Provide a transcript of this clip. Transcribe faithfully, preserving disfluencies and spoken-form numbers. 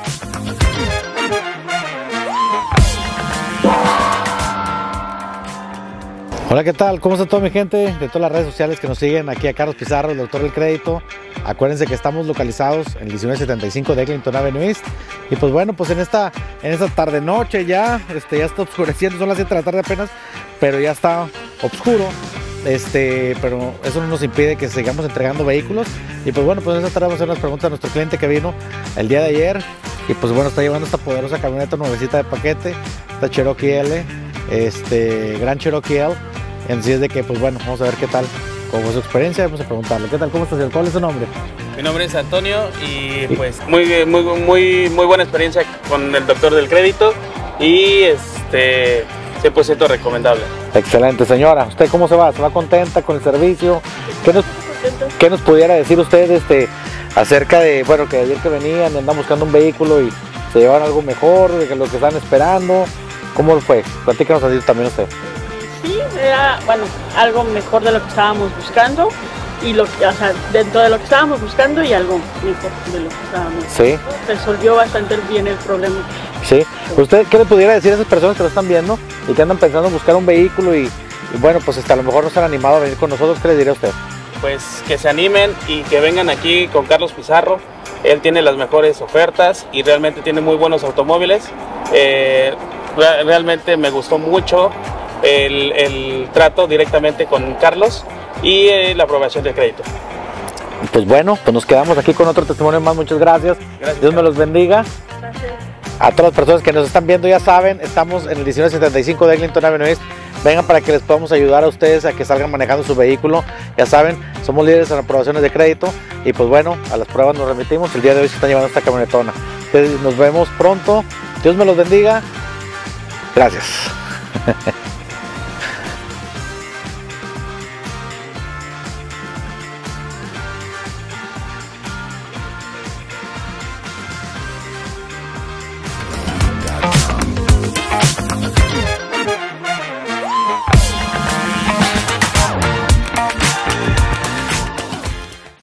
Hola, ¿qué tal? ¿Cómo está toda mi gente de todas las redes sociales que nos siguen? Aquí a Carlos Pizarro, el doctor del crédito. Acuérdense que estamos localizados en el diecinueve setenta y cinco de Eglinton Avenue East. Y pues bueno, pues en esta, en esta tarde noche ya, este, ya está oscureciendo, son las siete de la tarde apenas, pero ya está oscuro. Este, pero eso no nos impide que sigamos entregando vehículos. Y pues bueno, pues en esta tarde vamos a hacer unas preguntas a nuestro cliente que vino el día de ayer. Y pues bueno, está llevando esta poderosa camioneta nuevecita de paquete, esta Cherokee L, este, Gran Cherokee L. Así es de que, pues bueno, vamos a ver qué tal, cómo fue su experiencia, vamos a preguntarle. ¿Qué tal? ¿Cómo estás? ¿Cuál es su nombre? Mi nombre es Antonio y pues muy, muy, muy, muy buena experiencia con el doctor del crédito y este cien por ciento recomendable. Excelente, señora. ¿Usted cómo se va? ¿Se va contenta con el servicio? ¿Qué nos, qué nos pudiera decir usted este, acerca de, bueno, que ayer que venían, andan buscando un vehículo y se llevaron algo mejor de lo que están esperando? ¿Cómo fue? Platícanos así también usted. Sí, era, bueno, algo mejor de lo que estábamos buscando y lo que, o sea, dentro de lo que estábamos buscando y algo mejor de lo que estábamos buscando. Sí. Resolvió bastante bien el problema. Sí. ¿Usted qué le pudiera decir a esas personas que lo están viendo y que andan pensando en buscar un vehículo y, y bueno, pues hasta a lo mejor no se han animado a venir con nosotros? ¿Qué le diría a usted? Pues que se animen y que vengan aquí con Carlos Pizarro. Él tiene las mejores ofertas y realmente tiene muy buenos automóviles. Eh, realmente me gustó mucho El, el trato directamente con Carlos y eh, la aprobación del crédito. Pues bueno, pues nos quedamos aquí con otro testimonio más. Muchas gracias. Gracias, Dios me los bendiga. Gracias. A todas las personas que nos están viendo, ya saben, estamos en el diecinueve setenta y cinco de Eglinton Avenue East. Vengan para que les podamos ayudar a ustedes a que salgan manejando su vehículo. Ya saben, somos líderes en aprobaciones de crédito y pues bueno, a las pruebas nos remitimos. El día de hoy se están llevando esta camionetona. Entonces, nos vemos pronto. Dios me los bendiga. Gracias.